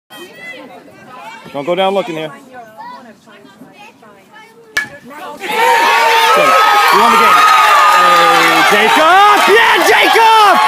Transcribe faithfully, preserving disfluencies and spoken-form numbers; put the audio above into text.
Don't go down looking here. You won the game. Hey, Jacob! Yeah, Jacob!